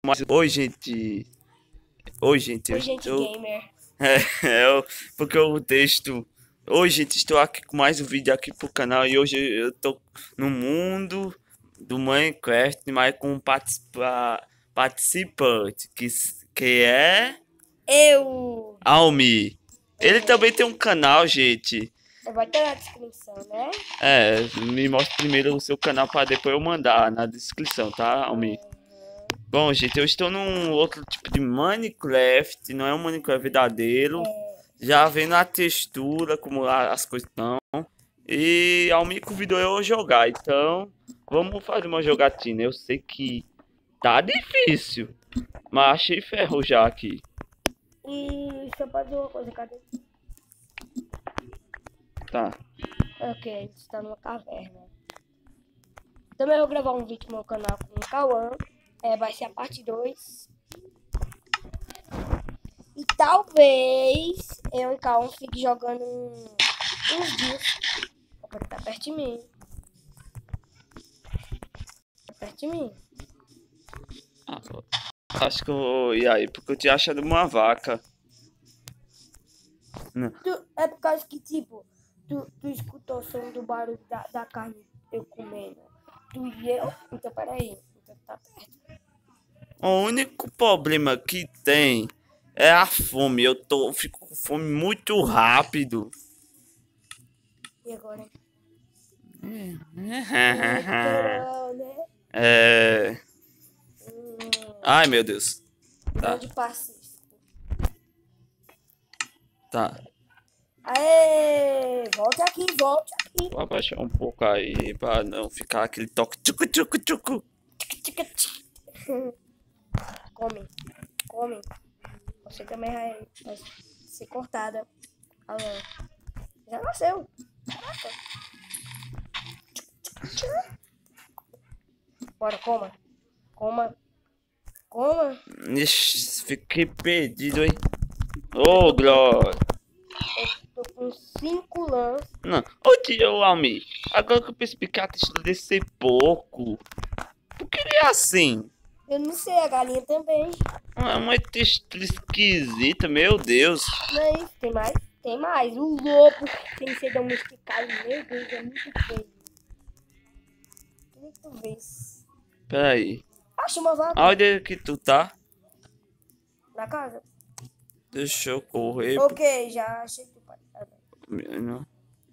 Oi, gente. Oi, gente. Oi, gente gamer. Porque o texto. Oi, gente. Estou aqui com mais um vídeo aqui pro canal. E hoje eu tô no mundo do Minecraft, mas com um participante que é Eu. Almi. Ele também tem um canal, gente. Vai estar na descrição, né? Me mostra primeiro o seu canal para depois eu mandar na descrição, tá, Almi? Bom, gente, eu estou num outro tipo de Minecraft, não é um Minecraft verdadeiro. Já vendo a textura, como as coisas estão. E a me convidou eu a jogar, então vamos fazer uma jogatina. Eu sei que tá difícil, mas achei ferro já aqui. E só pode dizer uma coisa, cadê? Tá. Ok, a gente está numa caverna. Também vou gravar um vídeo no meu canal com o Cauã. Vai ser a parte 2. E talvez eu e o Cauã fique jogando uns dias. Porque tá perto de mim. Tá perto de mim. Acho que eu vou ir aí, porque eu tinha achado uma vaca. É por causa que, tipo, tu escutou o som do barulho da carne eu comendo. Tu e eu? Então, peraí. Então, tá perto. O único problema que tem é a fome. Eu fico com fome muito rápido. E agora? Ai, meu Deus. Tá. De Pacífico. Tá. Aê! Volte aqui, volte aqui. Vou abaixar um pouco aí pra não ficar aquele toque tchucu tchucu tchucu. Come, come. Você também vai ser cortada. Alô. Já nasceu. Caraca. Bora, coma. Coma. Coma. Ixi, fiquei perdido, hein? Ô, Glória. Eu tô com 5 lãs. Não. Ô, tio Almi. Agora que eu percebi que a textura desse ser pouco. Por que ele é assim? Eu não sei, a galinha também. É uma textura esquisita, meu Deus. Não é isso? Tem mais? Tem mais. O lobo tem que ser domesticado. Meu Deus, é muito feio. Muito vez. Peraí. Acha uma vaca. Onde que tu tá? Na casa? Deixa eu correr. Ok, já achei tu, pai. Não.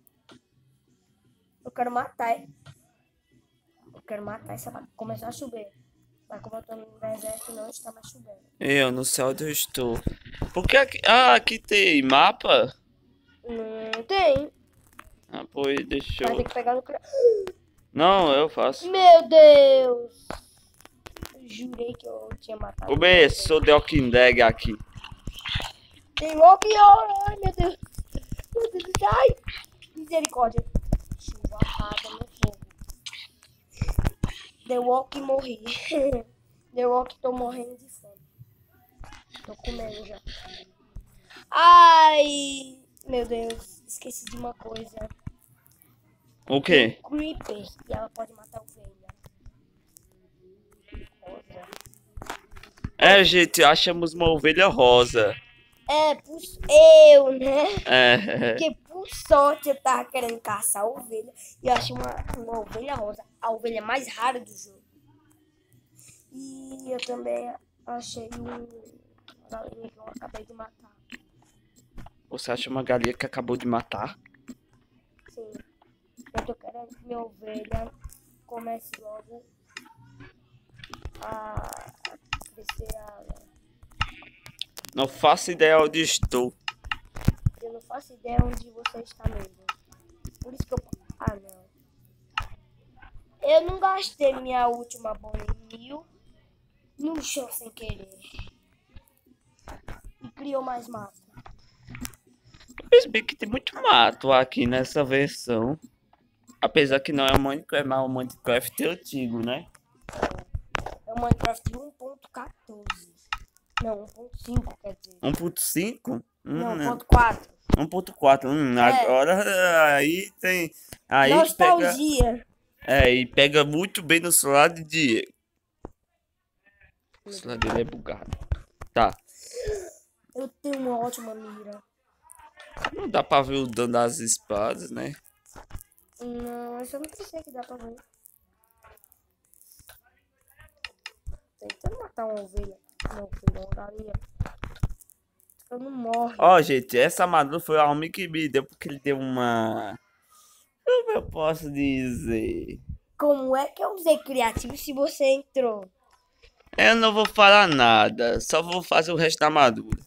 Eu quero matar, hein? Eu quero matar essa vaca. Começar a chover. Mas como eu tô no deserto, não está mais chovendo. Eu não sei onde eu estou. Por que aqui... Ah, aqui tem mapa? Não tem. Ah, pois deixa Vai eu... ter que pegar no... Não, eu faço. Meu Deus! Eu jurei que eu tinha matado. Começou The Walking Dead aqui. Tem Walking Ai, meu Deus! Meu Deus, ai! Misericórdia. Chuva rada no fogo. The Walk morri. The Walk tô morrendo de fome. Tô comendo já. Ai! Meu Deus, esqueci de uma coisa. O quê? Creeper. E ela pode matar ovelha. Rosa. É, gente, achamos uma ovelha rosa. Eu, né? Porque por sorte eu tava querendo caçar a ovelha. E eu achei uma ovelha rosa. A ovelha mais rara do jogo. E eu também achei uma galinha que eu acabei de matar. Você acha uma galinha que acabou de matar? Sim. Eu tô querendo que minha ovelha comece logo a crescer a... Não faço ideia onde estou. Eu não faço ideia onde você está mesmo. Por isso que eu... Ah, não. Eu não gastei minha última bola em 1000 no chão sem querer. E criou mais mato. Eu percebi que tem muito mato aqui nessa versão. Apesar que não é o Minecraft, mas é o Minecraft antigo, né? É o Minecraft 1.14. Não, 1.5 quer dizer. 1.5? Não, 1.4. 1.4. Agora aí tem... Aí Nostalgia. pega... e pega muito bem no celular de Diego. O celular dele é bugado. Tá. Eu tenho uma ótima mira. Não dá pra ver o dano das espadas, né? Não, essa eu não pensei que dá pra ver. Tentando matar uma ovelha. Uma galinha. Eu não morro. Ó, gente, essa armadura foi o Almi que me deu, porque ele deu uma... Como eu posso dizer? Como é que eu usei criativo se você entrou? Eu não vou falar nada, só vou fazer o resto da armadura.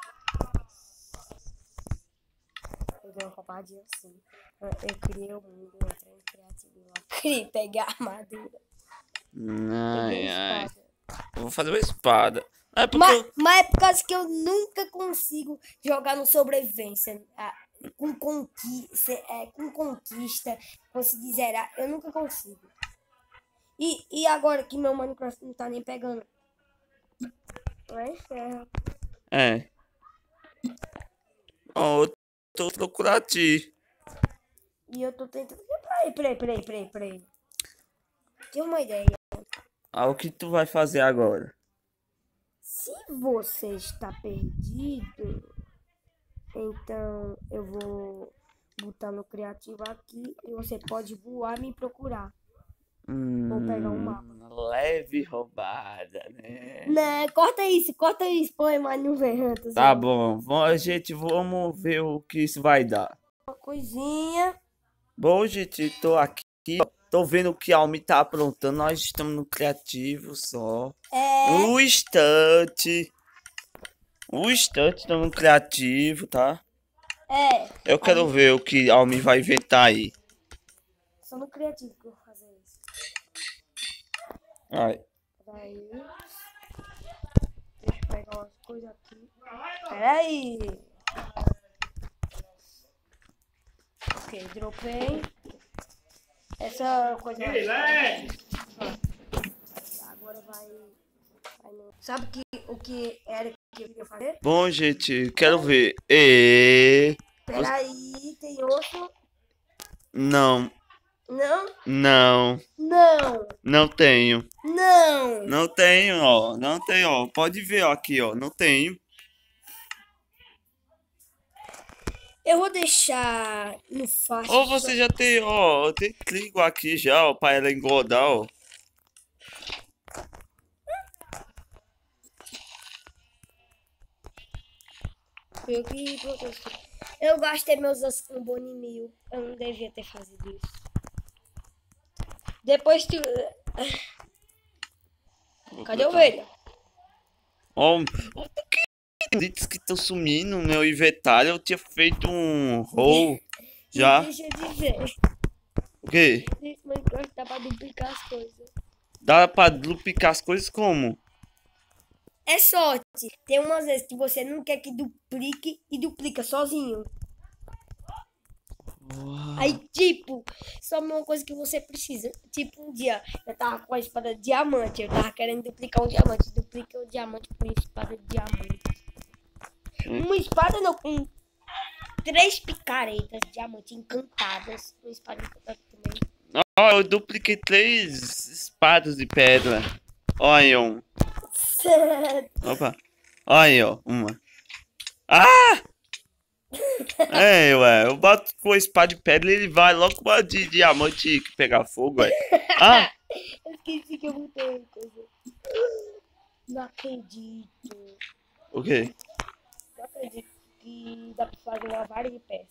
Eu dei uma roubadinha assim. Eu criei o mundo, eu entrei no criativo lá. Queria pegar a armadura. Ai, Peguei a ai. espada. Eu vou fazer uma espada. É porque Mas é por causa que eu nunca consigo jogar no sobrevivência. Com conquista, conseguir zerar. Eu nunca consigo. E agora que meu Minecraft não tá nem pegando. Vai ferro. É. Ó, eu tô procurando ti. E eu tô tentando. Peraí. Tem uma ideia. Ah, o que tu vai fazer agora? Se você está perdido, então eu vou botar no criativo aqui e você pode voar e me procurar. Vou pegar um mapa. Leve roubada, né? Não, corta isso, põe mais no verranto. Tá bom, gente, vamos ver o que isso vai dar. Uma coisinha. Bom, gente, tô aqui, ó, tô vendo o que a Almi tá aprontando. Nós estamos no criativo só. Um instante, estamos no criativo, tá? Eu quero ver o que a Almi vai inventar aí. Só no criativo que eu vou fazer isso. Ai. Peraí. Deixa eu pegar umas coisas aqui. Peraí. Ok, dropei. Essa coisa. Agora vai sabe o que era que eu queria fazer? Bom, gente, quero ver. Peraí, tem osso? Não. Não? Não. Não. Não tenho. Não. Não tenho, ó. Não tenho, ó. Pode ver ó, aqui, ó. Não tenho. Eu vou deixar no fácil. Ou você já tem, ó. Tem clico aqui já, ó. Pra ela engordar, ó. Eu gastei meus Amboni 1000. Eu não devia ter fazido isso. Depois tu. Cadê a ovelha? Ó, diz que estão sumindo no meu inventário. Eu tinha feito um roll já. Deixa eu dizer. O quê? Esse Minecraft dá pra duplicar as coisas. Dá pra duplicar as coisas como? É sorte. Tem umas vezes que você não quer que duplique e duplica sozinho. Uau. Aí, tipo, só uma coisa que você precisa. Tipo, um dia eu tava com a espada de diamante. Eu tava querendo duplicar um diamante. Duplica o diamante com uma espada de diamante. Uma espada não, com 3 picaretas de diamante encantadas. Uma espada encantada também. Ó, eu dupliquei 3 espadas de pedra. Olha um. Opa. Olha aí, ó. Uma. Ah! É, ué. Eu bato com a espada de pedra e ele vai logo com a de diamante que pegar fogo, ué. Ah! Eu esqueci que eu botei uma coisa. Não acredito. O quê? Não acredito que dá pra fazer uma vara de pesca.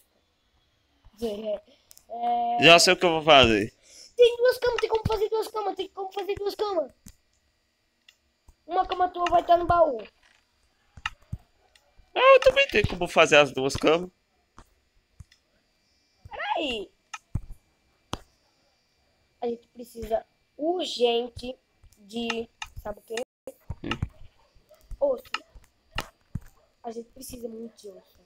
Já sei o que eu vou fazer. Tem 2 camas, tem como fazer 2 camas. Uma cama tua vai estar no baú. Ah, eu também tenho como fazer as 2 camas. Peraí. A gente precisa urgente de... Sabe o quê? Osso. A gente precisa muito de osso.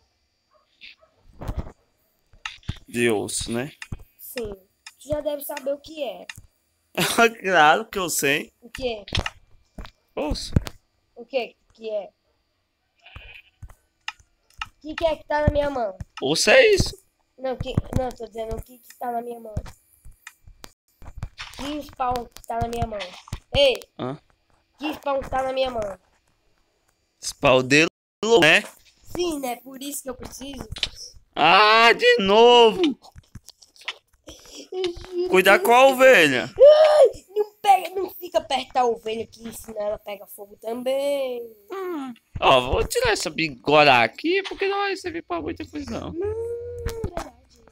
De osso, né? Sim. Tu já deve saber o que é. Claro que eu sei. O que é? Osso. O que é? O que é que tá na minha mão? Osso é isso. Não, tô dizendo o que tá na minha mão. Que spawn que tá na minha mão. Ei! Hã? Que spawn tá na minha mão. Spawn dele, né? Sim, né? Por isso que eu preciso. Ah, de novo! Cuidar com a ovelha. Ai, não pega, não fica perto da ovelha aqui, senão ela pega fogo também. Ó, vou tirar essa bigora aqui, porque não vai servir pra muita coisa, não. Verdade.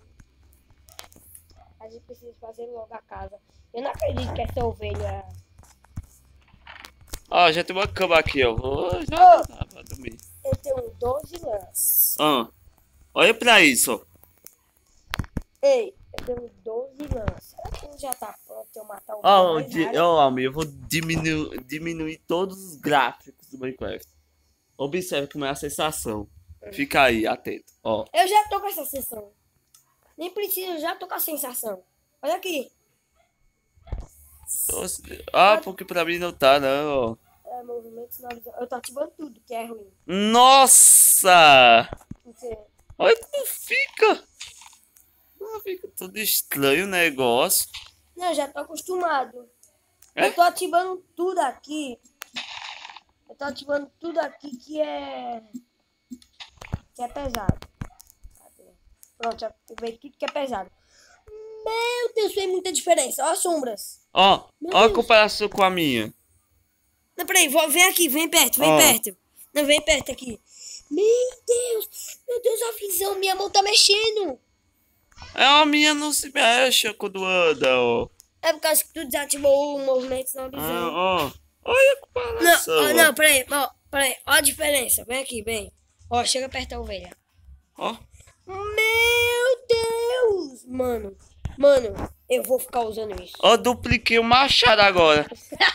A gente precisa fazer logo a casa. Eu não acredito que essa ovelha... Ó, já tem uma cama aqui, ó. Vou já deitar pra dormir. Eu tenho 12 lãs. Olha pra isso, ó. Ei, eu tenho 12 lãs. Será que não já tá pronto eu matar o Ó, mais raro? Almir, eu vou diminuir todos os gráficos do Minecraft. Observe como é a sensação. Fica aí, atento, ó. Eu já tô com essa sensação. Nem preciso, eu já tô com a sensação. Olha aqui. Ah, porque pra mim não tá, não, ó. É, movimento sinalizado. Eu tô ativando tudo, que é ruim. Nossa! Porque... Olha como fica. Ah, fica tudo estranho o negócio. Não, eu já tô acostumado. É? Eu tô ativando tudo aqui. Eu tô ativando tudo aqui que é pesado. Cadê? Pronto, já ativei tudo que é pesado. Meu Deus, fez muita diferença. Ó as sombras. Ó, Meu ó a Deus. comparação com a minha. Não, peraí, vem aqui, vem perto, vem Ó. perto. Não, vem perto aqui. Meu Deus, a visão, minha mão tá mexendo. É, a minha não se mexe quando anda, ó. É por causa que tu desativou o movimento na Ah, visão. ó. Olha a Não, comparação. ó, ó. não, peraí, ó a diferença. Vem aqui, vem. Ó, chega perto da ovelha. Ó. Meu Deus! Mano, eu vou ficar usando isso. Ó, dupliquei o machado agora.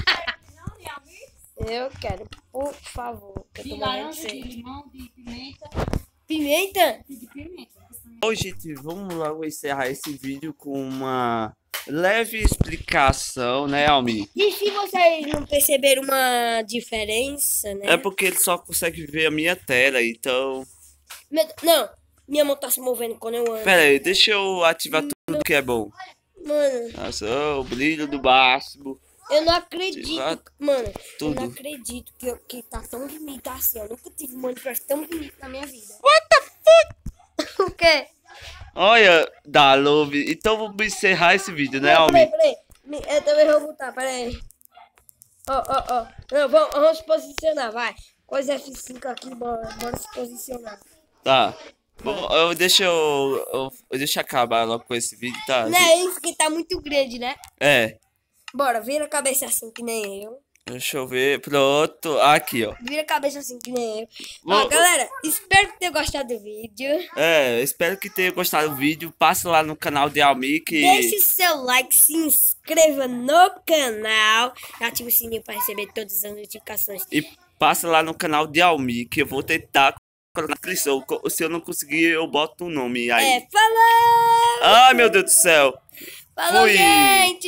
Eu quero, por favor. Que eu De tô morrendo de laranja, de sede. limão, de pimenta Pimenta? e de pimenta. Ô, gente, vamos logo encerrar esse vídeo com uma leve explicação, né, Almi? E se vocês não perceberam uma diferença, né? É porque ele só consegue ver a minha tela, então... Não, minha mão tá se movendo quando eu ando. Pera aí, deixa eu ativar tudo que é bom. Mano, Nossa, ó, o brilho do máximo. eu não acredito. Ativar Mano, eu tudo. não acredito que tá tão bonito assim. Eu nunca tive um Minecraft tão bonito na minha vida. What the fuck? O quê? Olha, da Love. Então vamos encerrar esse vídeo, né, Não, Almi? peraí. Eu também vou botar, peraí. Ó. Não, vamos se posicionar, vai. Coisa F5 aqui, bora se posicionar. Tá. Bom, deixa eu acabar logo com esse vídeo, tá? Não é isso que tá muito grande, né? É. Bora, vira a cabeça assim que nem eu. Deixa eu ver. Pronto. Aqui, ó. Vira a cabeça assim que nem eu. Ó, galera, espero que tenham gostado do vídeo. Espero que tenha gostado do vídeo. Passa lá no canal de Almi que... Deixe seu like, se inscreva no canal. Ative o sininho para receber todas as notificações. E passa lá no canal de Almi que eu vou tentar colocar na descrição. Se eu não conseguir, eu boto o nome aí. Falou! Ai, meu Deus do céu. Falou, Fui. gente!